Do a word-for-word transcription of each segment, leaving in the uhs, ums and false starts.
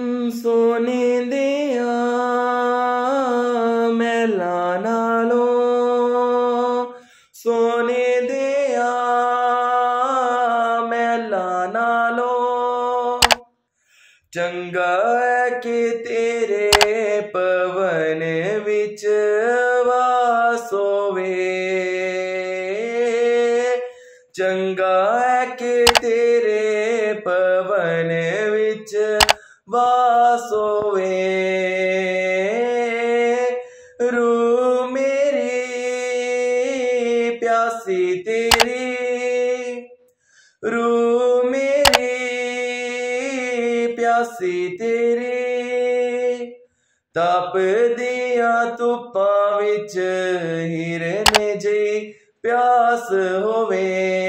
सोने दिया मैला नालो, सोने दिया मैला नालो। चंगा है कि तेरे पवन विच वास होवे, चंगा है कि तेरे पवन विच वास होवे। रूह मेरी प्यासी तेरी, रूह मेरी प्यासी तेरी। तप दिया धुप्पां विच हिरने जी प्यास होवे।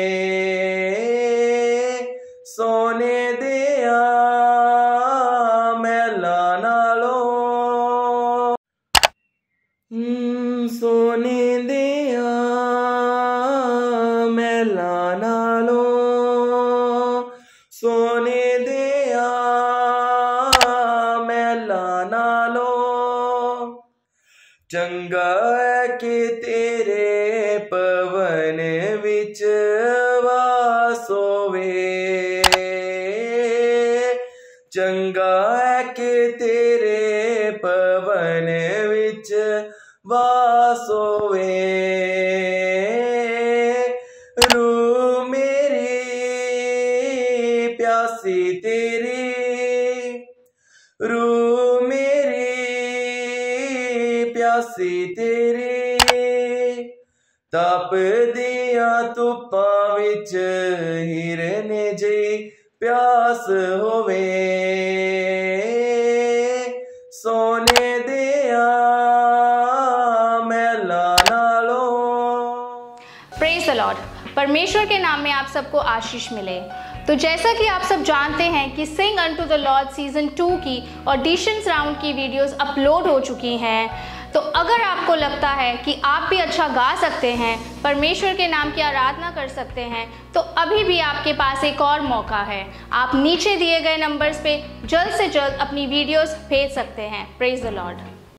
सोने दिया मैला नालो, सोने दिया मैला नालो, सोने दिया मैला नालो। चंगा है कि तेरे पवन विच वास होवे, चंगा है कि तेरे पवन विच वास होवे। रूह मेरी प्यासी तेरी, रूह मेरी प्यासी तेरी। तप दिया धुप्पां विच हिरने जी प्यास होवे। सोने दिया मैला नालो। Praise the Lord. परमेश्वर के नाम में आप सबको आशीष मिले। तो जैसा कि आप सब जानते हैं कि sing unto the Lord season two की ऑडिशंस राउंड की वीडियोस अपलोड हो चुकी हैं। तो अगर आपको लगता है कि आप भी अच्छा गा सकते हैं, परमेश्वर के नाम की आराधना कर सकते हैं, तो अभी भी आपके पास एक और मौका है। आप नीचे दिए गए नंबर्स पे जल्द से जल्द अपनी वीडियोस भेज सकते हैं। Praise the Lord.